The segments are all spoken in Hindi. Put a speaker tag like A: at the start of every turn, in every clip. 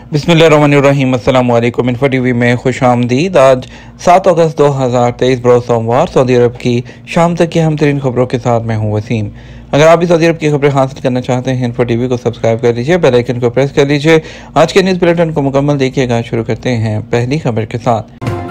A: बिस्मिल्लाहिर्रहमानिर्रहीम। अस्सलाम वालेकुम। इन्फो टीवी में खुश आमदीद। आज 7 अगस्त 2023 बरोज़ सोमवार सऊदी अरब की शाम तक की अहम तरीन खबरों के साथ मैं हूँ वसीम। अगर आप भी सऊदी अरब की खबरें हासिल करना चाहते हैं, इन्फो टीवी को सब्सक्राइब कर लीजिए, बेल आइकन को प्रेस कर लीजिए। आज के न्यूज़ बुलेटिन को मुकम्मल देखिएगा। शुरू करते हैं पहली खबर के साथ।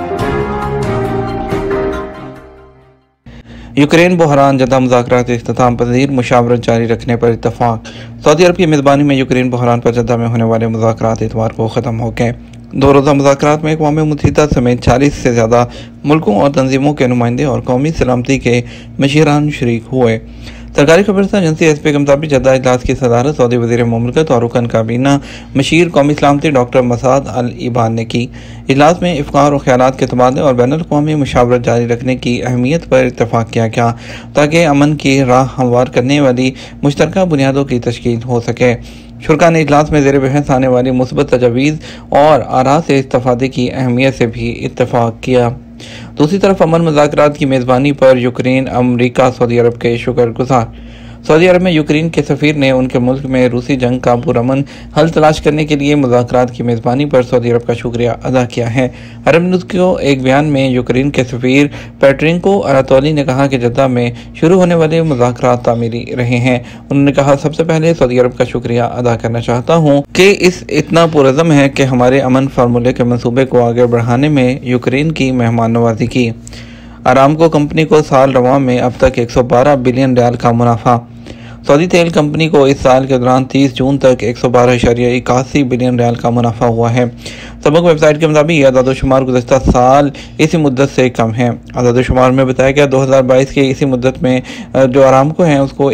A: यूक्रेन बहरान जद्दा मुज़ाकरात इख्तिताम पज़ीर, मुशावरत जारी रखने पर इत्तफाक। सऊदी अरब की मेज़बानी में यूक्रेन बहरान पर जद्दा में होने वाले मुज़ाकरात इतवार को ख़त्म हो गए। 2 रोज़ा मुज़ाकरात में अक़वाम मुत्तहिदा समेत 40 से ज़्यादा मुल्कों और तंजीमों के नुमाइंदे और कौमी सलामती के मशीरान शरीक हुए। सरकारी खबरसां एजेंसी एसपी के मुताबिक जद्दा इजलास की सदारत सऊदी वज़ीर मुमलिकत और रुकन काबीना मशीर कौमी सलामती डॉक्टर मसाद अल इबान ने की। इजलास में इफ़्कार और ख़यालात के तबादले और बैनुल अक़वामी मुशावरत जारी रखने की अहमियत पर इत्तफ़ाक़ किया गया, ताकि अमन की राह हमवार करने वाली मुश्तरका बुनियादों की तश्कील हो सके। शुरा ने इजलास में ज़ेर बहस आने वाली मुस्बत तजावीज़ और आरा से इस्तेफ़ादे की अहमियत से भी इत्तफ़ाक़ किया। दूसरी तरफ अमन मुज़ाकरात की मेज़बानी पर यूक्रेन, अमरीका, सऊदी अरब के शुक्रगुज़ार। सऊदी अरब में यूक्रेन के सफ़ीर ने उनके मुल्क में रूसी जंग का पुरअमन हल तलाश करने के लिए मुज़ाकरात की मेज़बानी पर सऊदी अरब का शुक्रिया अदा किया है। अरब न्यूज़ को एक बयान में यूक्रेन के सफ़ीर पेट्रिंको अनातोली ने कहा कि जद्दा में शुरू होने वाले मुज़ाकरात तामीरी रहे हैं। उन्होंने कहा, सबसे पहले सऊदी अरब का शुक्रिया अदा करना चाहता हूँ कि इस इतना पुरज़म है कि हमारे अमन फार्मूले के मनसूबे को आगे बढ़ाने में यूक्रेन की मेहमान नवाजी की। आरामको कंपनी को साल रवां में अब तक 112 बिलियन रियाल का मुनाफा। सऊदी तेल कंपनी को इस साल के दौरान 30 जून तक 112.81 बिलियन रियाल का मुनाफा हुआ है। सबक वेबसाइट के मुताबिक यह आदादोशुमार गुज़श्ता साल इसी मुद्दत से कम है। आदादोशुमार में बताया गया 2022 के इसी मुद्दत में जो आरामको है उसको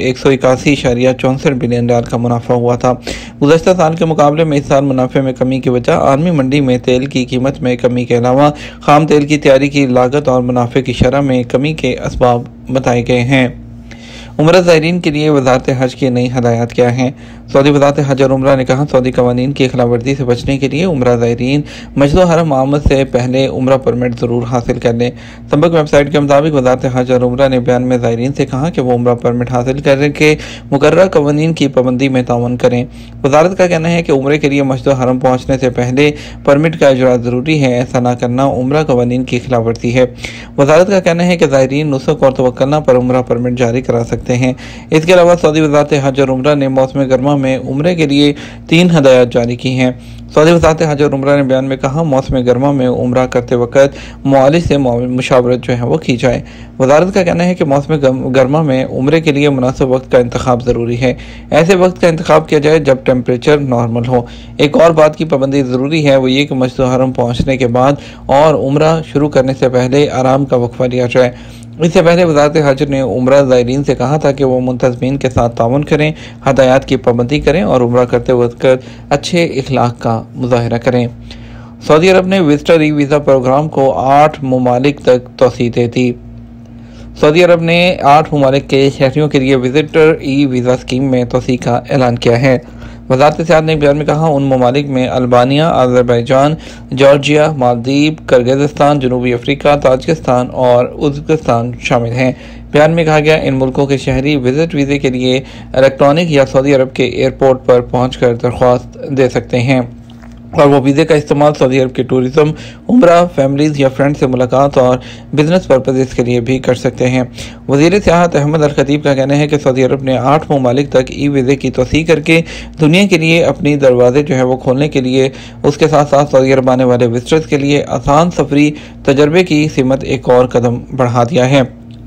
A: 181.64 बिलियन रियाल का मुनाफा हुआ था। गुज़श्ता साल के मुकाबले में इस साल मुनाफे में कमी की वजह आलमी मंडी में तेल की कीमत में कमी के अलावा खाम तेल की तैयारी की लागत और मुनाफे की शरह में कमी के असबाब बताए गए हैं। उम्रा ज़ायरीन के लिए वज़ारत हज की नई हदायत क्या हैं। सऊदी वज़ारत हज और उम्रा ने कहा, सऊदी कवानीन की खिलाफवर्जी से बचने के लिए उम्रा ज़ायरीन मस्जिद हरम आमद से पहले उम्रा परमिट ज़रूर हासिल कर लें। सबक वेबसाइट के मुताबिक वज़ारत हज और उम्रा ने बयान में ज़ायरीन से कहा कि वो उम्रा परमिट हासिल करने के मुकर्रर कवानीन की पाबंदी में तावन करें। वज़ारत का कहना है कि उम्रे के लिए मस्जिद हरम पहुँचने से पहले परमिट का इजरा ज़रूरी है। ऐसा न करना उम्रा कवानीन की खिलाफवर्जी है। वज़ारत का कहना है कि ज़ायरीन नुस्ख और तवक्कुल पर उम्रा परमिट जारी करा सकते हैं। इसके अलावा सऊदी वज़ारत हज और उम्रा ने मौसम गर्मा में उम्रे के लिए 3 हदायत जारी की हैं। सऊदी वज़ारत हज और उम्रा ने बयान में कहा, मौसम गर्मा में उम्रा करते वक्त मुआलिज से मुशावरत जो है वो की जाए। वज़ारत का कहना है कि मौसम गर्मा में उम्रे के लिए मुनासिब वक्त का इंतखाब ज़रूरी है। ऐसे वक्त का इंतखाब किया जाए जब टेम्परेचर नॉर्मल हो। एक और बात की पाबंदी ज़रूरी है, वो ये कि मस्जिद हरम पहुँचने के बाद और उम्रा शुरू करने से पहले आराम का वक्फा लिया जाए। इससे पहले वज़ारत हज ने उम्रा ज़ायरीन से कहा था कि वो मुंतज़मीन के साथ ताउन करें, हदायत की पाबंदी करें और उम्रा करते वक्त अच्छे इखलाक का मुज़ाहरा करें। सऊदी अरब ने विजिटर ई वीज़ा प्रोग्राम को 8 ममालिक तक तोसी दे दी। सऊदी अरब ने 8 ममालिक के शहरियों के लिए विजिटर ई वीज़ा स्कीम में तोसी का ऐलान किया है। वज़ारत सियाहत ने एक बयान में कहा, उन ममालिक में Albania, Azerbaijan, Georgia, Maldives, Kyrgyzstan, जनूबी अफ्रीका, ताजिकिस्तान और उज़्बेकिस्तान शामिल हैं। बयान में कहा गया, इन मुल्कों के शहरी विजिट वीज़े के लिए इलेक्ट्रॉनिक या सऊदी अरब के एयरपोर्ट पर पहुँचकर दरख्वास्त दे सकते हैं और वो वीज़े का इस्तेमाल सऊदी अरब के टूरिज़म, उम्रा, फैमिलीज़ या फ्रेंड से मुलाकात और बिजनेस पर्पज़ के लिए भी कर सकते हैं। वज़ीर सियाहत अहमद अल खतीब का कहना है कि सऊदी अरब ने 8 ममालिक तक ई वीज़े की तोसी करके दुनिया के लिए अपनी दरवाजे जो है वो खोलने के लिए, उसके साथ साथ सऊदी अरब आने वाले विजिटर्स के लिए आसान सफरी तजर्बे की सिमत एक और कदम बढ़ा दिया है।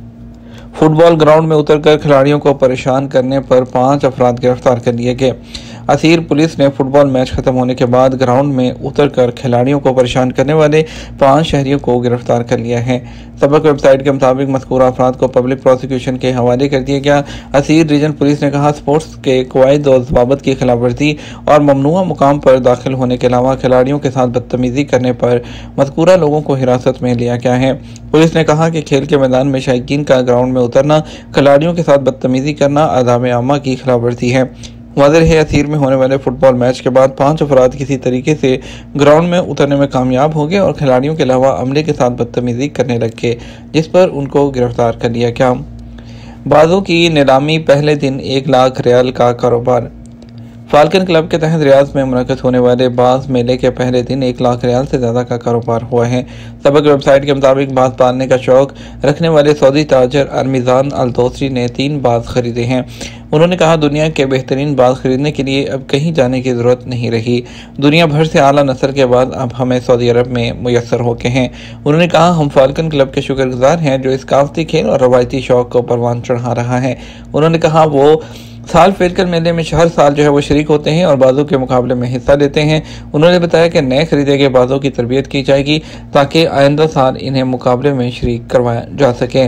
A: फुटबॉल ग्राउंड में उतरकर खिलाड़ियों को परेशान करने पर 5 अफराद गिरफ्तार कर लिए गए। असीर पुलिस ने फुटबॉल मैच खत्म होने के बाद ग्राउंड में उतरकर खिलाड़ियों को परेशान करने वाले 5 शहरियों को गिरफ्तार कर लिया है। सबक वेबसाइट के मुताबिक मज़कूरा अफराद को पब्लिक प्रोसिक्यूशन के हवाले कर दिया गया। असीर रीजन पुलिस ने कहा, स्पोर्ट्स के कवायद और ज़वाबित की खिलाफवर्जी और ममनुआ मुकाम पर दाखिल होने के अलावा खिलाड़ियों के साथ बदतमीज़ी करने पर मज़कूरा लोगों को हिरासत में लिया गया है। पुलिस ने कहा कि खेल के मैदान में शायकीन का ग्राउंड में उतरना, खिलाड़ियों के साथ बदतमीज़ी करना आदाब आमा की खिलाफवर्जी है। वाज़ेह है, असीर में होने वाले फुटबॉल मैच के बाद 5 अफराद किसी तरीके से ग्राउंड में उतरने में कामयाब हो गए और खिलाड़ियों के अलावा अमले के साथ बदतमीज़ी करने लग गए, जिस पर उनको गिरफ्तार कर लिया गया। बाजों की नीलामी, पहले दिन 1 लाख रियाल का कारोबार। फाल्कन क्लब के तहत रियाद में मुनक़िद होने वाले बाज़ मेले के पहले दिन 1 लाख रियाल से ज़्यादा का कारोबार हुआ है। सबक वेबसाइट के मुताबिक बाज़ पालने का शौक रखने वाले सऊदी ताजर अरमिज़ान अल दोसरी ने 3 बाज़ खरीदे हैं। उन्होंने कहा, दुनिया के बेहतरीन बाज़ खरीदने के लिए अब कहीं जाने की ज़रूरत नहीं रही। दुनिया भर से आला नस्ल के बाद अब हमें सऊदी अरब में मुयस्सर होके हैं। उन्होंने कहा, हम फाल्कन क्लब के शुक्रगुजार हैं जो इस काफती खेल और रवायती शौक को परवान चढ़ा रहा है। उन्होंने कहा, वो साल फाल्कन मेले में हर साल वो शरीक होते हैं और बाज़ों के मुकाबले में हिस्सा लेते हैं। उन्होंने बताया कि नए खरीदे गए बाज़ों की तरबियत की जाएगी ताकि आइंदा साल इन्हें मुकाबले में शरीक करवाया जा सके।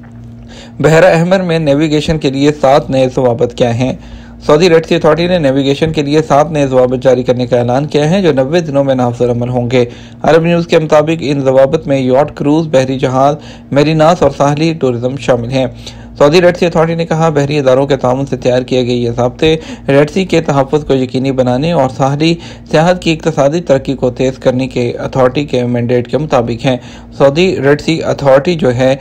A: बहरा अहमर में नेविगेशन के लिए 7 नए ज़वाबित क्या हैं। सऊदी रेड सी अथॉरिटी ने नेविगेशन के लिए 7 नए ज़वाबित जारी करने का ऐलान किया है जो 90 दिनों में नाफिज़ अमल होंगे। अरब न्यूज़ के मुताबिक इन ज़वाबित में यॉट क्रूज, बहरी जहाज, मेरीनास और साहली टूरिज्म शामिल हैं। सऊदी रेड सी अथॉरिटी ने कहा, बहरी इदारों के ताउन से तैयार किए गए ये ज़ाब्ते रेड सी के तहफ़्फ़ुज़ को यकीनी बनाने और साहली सियाहत की इक़्तिसादी तरक्की को तेज़ करने के अथॉरिटी के मैंडेट के मुताबिक हैं। सऊदी रेड सी अथॉरिटी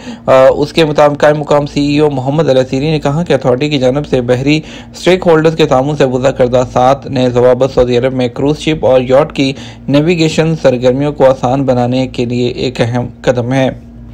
A: उसके मुताबिक कायम मुकाम CEO मोहम्मद अल असीरी ने कहा कि अथॉरिटी की जानब से बहरी स्टेक होल्डर्स के ताउन से वज़ा करदा 7 नए ज़वाबित सऊदी अरब में क्रूज शिप और यॉट की नेविगेशन सरगर्मियों को आसान बनाने के लिए एक अहम कदम है।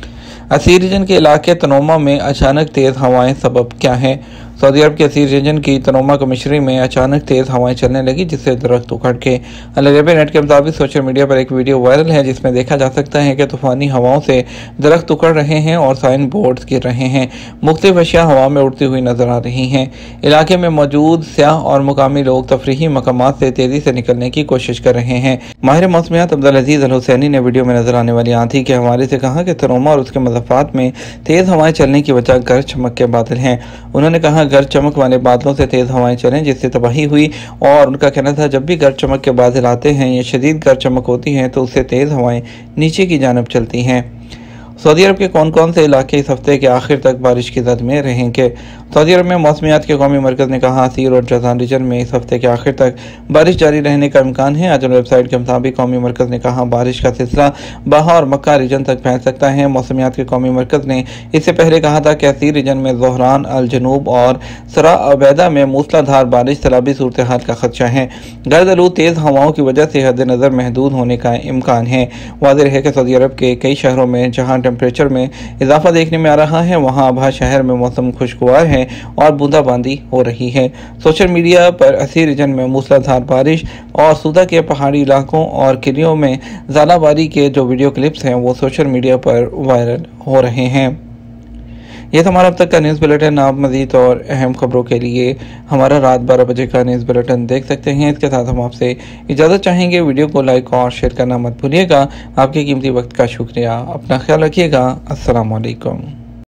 A: असीर रीजन के इलाके तनोमा में अचानक तेज़ हवाएं सबब क्या हैं। सऊदी अरब के असीर रीजन की तनोमा कमिश्नरी में अचानक तेज़ हवाएं चलने लगी जिससे दरख्त उखड़ के। अल अरबिया नेट के मुताबिक सोशल मीडिया पर एक वीडियो वायरल है जिसमें देखा जा सकता है कि तूफ़ानी हवाओं से दरख्त उखड़ रहे हैं और साइन बोर्ड्स गिर रहे हैं। मुख्तलिफ अशिया हवा में उड़ती हुई नजर आ रही हैं। इलाके में मौजूद सयाह और मुकामी लोग तफरीही मकामात से तेज़ी से निकलने की कोशिश कर रहे हैं। माहिर मौसमियात अब्दुल अजीज अल हुसैनी ने वीडियो में नजर आने वाली आंधी के हवाले से कहा कि तनोमा और उसके मज़ाफ़ात में तेज़ हवाएं चलने की वजह गरज चमक के बादल हैं। उन्होंने कहा, गरज चमक वाले बादलों से तेज़ हवाएं चलें जिससे तबाही हुई और उनका कहना था जब भी गरज चमक के बादल आते हैं या शदीद गरज चमक होती हैं तो उससे तेज़ हवाएं नीचे की जानब चलती हैं। सऊदी अरब के कौन कौन से इलाके इस हफ्ते के आखिर तक बारिश की जद में रहेंगे। सऊदी अरब में मौसमियात के कौमी मरकज़ ने कहा, असीर और जज़ान रीजन में इस हफ्ते के आखिर तक बारिश जारी रहने का इम्कान है। अजल वेबसाइट के मुताबिक कौमी मरकज़ ने कहा, बारिश का सिलसिला बाहा और मक्का रीजन तक फैल सकता है। मौसमियात के कौमी मरकज़ ने इससे पहले कहा था कि असीर रीजन में ज़ोहरान, अल जनूब और सरा अबैदा में मूसलाधार बारिश, सैलाबी सूरत हाल का खदशा है। गर्द आलूद तेज़ हवाओं की वजह से हद नज़र महदूद होने का इम्कान है। वाज़ेह है कि सऊदी अरब के कई शहरों में जहाँ टेम्परेचर में इजाफा देखने में आ रहा है वहाँ अबहा शहर में मौसम खुशगवार है और बूंदाबांदी हो रही है। सोशल मीडिया पर असीर रीजन में मूसलाधार बारिश और सूदा के पहाड़ी इलाकों और किलियों में ज़ालाबारी के जो वीडियो क्लिप्स हैं वो सोशल मीडिया पर वायरल हो रहे हैं। यह था हमारा अब तक का न्यूज़ बुलेटिन। आप मज़ीद और अहम खबरों के लिए हमारा रात 12 बजे का न्यूज़ बुलेटिन देख सकते हैं। इसके साथ हम आपसे इजाज़त चाहेंगे। वीडियो को लाइक और शेयर करना मत भूलिएगा। आपके कीमती वक्त का शुक्रिया। अपना ख्याल रखिएगा। अस्सलाम वालेकुम।